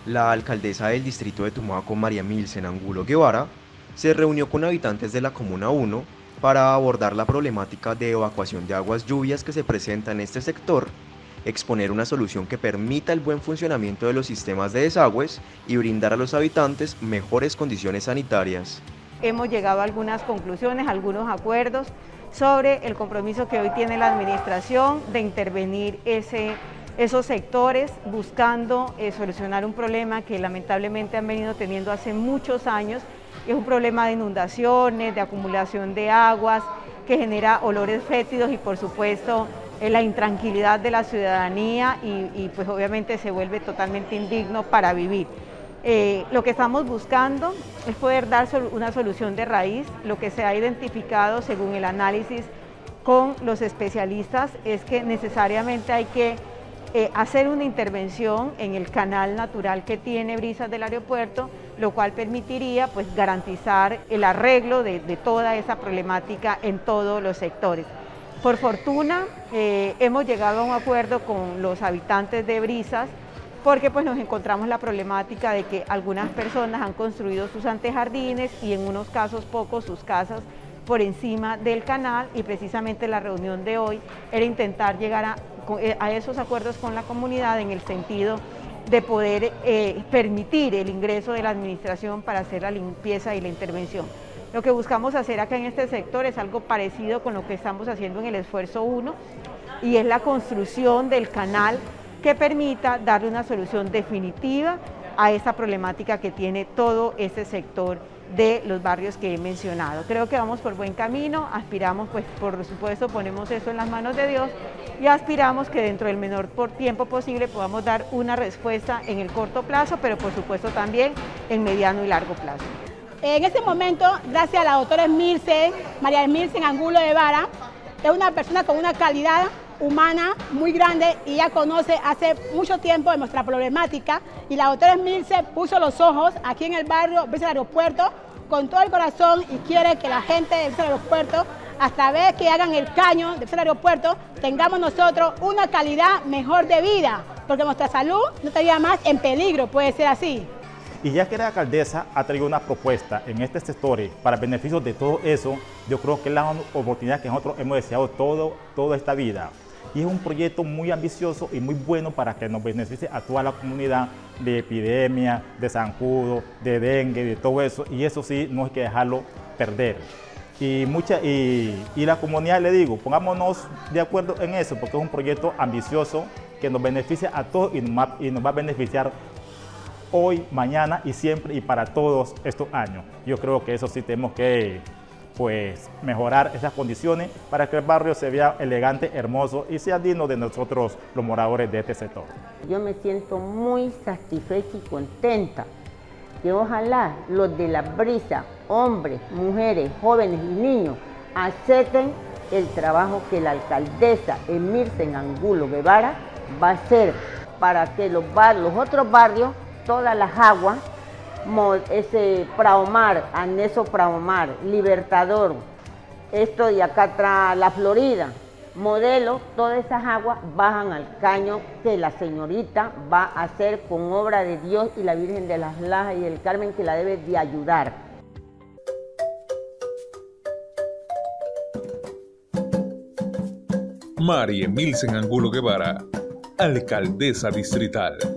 La alcaldesa del distrito de Tumaco, María Milsen Angulo Guevara, se reunió con habitantes de la Comuna 1 para abordar la problemática de evacuación de aguas lluvias que se presenta en este sector, exponer una solución que permita el buen funcionamiento de los sistemas de desagües y brindar a los habitantes mejores condiciones sanitarias. Hemos llegado a algunas conclusiones, algunos acuerdos sobre el compromiso que hoy tiene la administración de intervenir esos sectores buscando solucionar un problema que lamentablemente han venido teniendo hace muchos años. Es un problema de inundaciones, de acumulación de aguas, que genera olores fétidos y por supuesto la intranquilidad de la ciudadanía y pues obviamente se vuelve totalmente indigno para vivir. Lo que estamos buscando es poder dar una solución de raíz. Lo que se ha identificado según el análisis con los especialistas es que necesariamente hay que hacer una intervención en el canal natural que tiene Brisas del aeropuerto, lo cual permitiría pues garantizar el arreglo de toda esa problemática en todos los sectores. Por fortuna hemos llegado a un acuerdo con los habitantes de Brisas porque pues nos encontramos la problemática de que algunas personas han construido sus antejardines y en unos casos pocos sus casas por encima del canal, y precisamente la reunión de hoy era intentar llegar a esos acuerdos con la comunidad en el sentido de poder permitir el ingreso de la administración para hacer la limpieza y la intervención. Lo que buscamos hacer acá en este sector es algo parecido con lo que estamos haciendo en el esfuerzo 1 y es la construcción del canal que permita darle una solución definitiva a esa problemática que tiene todo este sector de los barrios que he mencionado. Creo que vamos por buen camino, aspiramos, pues por supuesto ponemos eso en las manos de Dios y aspiramos que dentro del menor tiempo posible podamos dar una respuesta en el corto plazo, pero por supuesto también en mediano y largo plazo. En este momento, gracias a la doctora María Milsen Angulo Guevara, es una persona con una calidad humana muy grande y ella conoce hace mucho tiempo de nuestra problemática, y la doctora Milsen puso los ojos aquí en el barrio Brisas del Aeropuerto con todo el corazón y quiere que la gente de Brisas del Aeropuerto, hasta vez que hagan el caño de Brisas del Aeropuerto, tengamos nosotros una calidad mejor de vida, porque nuestra salud no estaría más en peligro, puede ser así. Y ya que la alcaldesa ha traído una propuesta en este sector para beneficio de todo eso, yo creo que es la oportunidad que nosotros hemos deseado toda esta vida. Y es un proyecto muy ambicioso y muy bueno para que nos beneficie a toda la comunidad de epidemia, de zancudo, de dengue, de todo eso. Y eso sí, no hay que dejarlo perder. Y la comunidad, le digo, pongámonos de acuerdo en eso, porque es un proyecto ambicioso que nos beneficia a todos y nos va a beneficiar hoy, mañana y siempre y para todos estos años. Yo creo que eso sí tenemos que mejorar esas condiciones para que el barrio se vea elegante, hermoso y sea digno de nosotros los moradores de este sector. Yo me siento muy satisfecha y contenta que ojalá los de la Brisa, hombres, mujeres, jóvenes y niños, acepten el trabajo que la alcaldesa Milsen Angulo Guevara va a hacer para que los otros barrios, todas las aguas, Praomar, Anexo Praomar, Libertador, esto de acá atrás, la Florida, Modelo, todas esas aguas bajan al caño que la señorita va a hacer con obra de Dios y la Virgen de las Lajas y el Carmen, que la debe de ayudar. María Milsen Angulo Guevara, alcaldesa distrital.